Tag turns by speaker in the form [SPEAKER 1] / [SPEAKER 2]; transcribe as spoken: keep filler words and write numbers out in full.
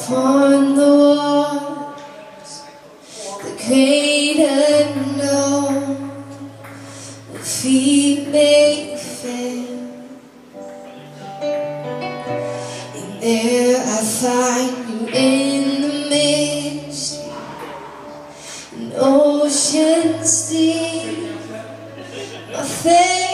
[SPEAKER 1] upon the waters, the great unknown, where feet may fail. And there I find you in the mystery, an ocean deep, my faith.